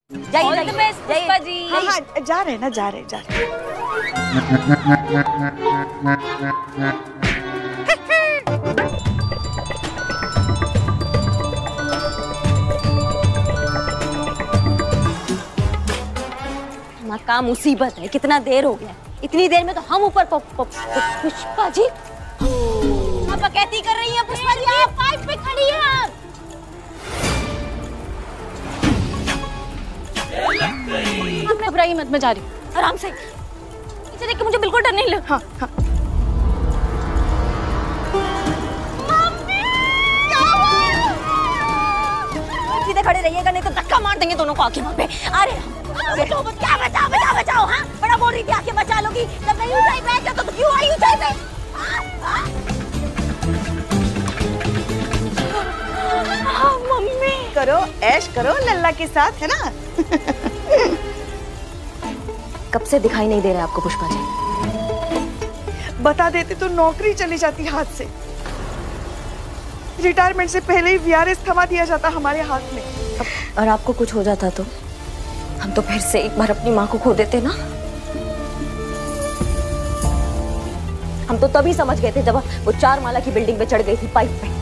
जाइए पुष्पा जी। हाँ हाँ जा रहे ना, जा रहे। मक्का मुसीबत है, कितना देर हो गया। इतनी देर में तो हम ऊपर पुष्पा जी आप कहती कर रही है। पुष्पा जी आप पाइप पे खड़ी है आप। घबराइए मत, मैं जा रही हूँ। आराम से नीचे देख के मुझे बिल्कुल डर नहीं लग। हाँ हाँ सीधे खड़े रहिएगा नहीं तो धक्का मार देंगे दोनों को आके वहाँ पे। अरे बचाओ बचाओ बचाओ बचाओ। हाँ बड़ा बोल रही थी आके बचा लोगी, जब नहीं ऊंचाई पे क्या तो क्यों आई ऊंचाई पे। मम्मी करो ऐश करो लल्ला के साथ, है ना। कब से दिखाई नहीं दे रहा आपको पुष्पा जी? बता देते तो नौकरी चली जाती हाथ से। रिटायरमेंट से पहले ही वीआरएस थमा दिया जाता हमारे हाथ में। और आपको कुछ हो जाता तो हम तो फिर से एक बार अपनी माँ को खो देते ना। हम तो तभी समझ गए थे जब वो 4 माला की बिल्डिंग पे चढ़ गई थी पाइप पे।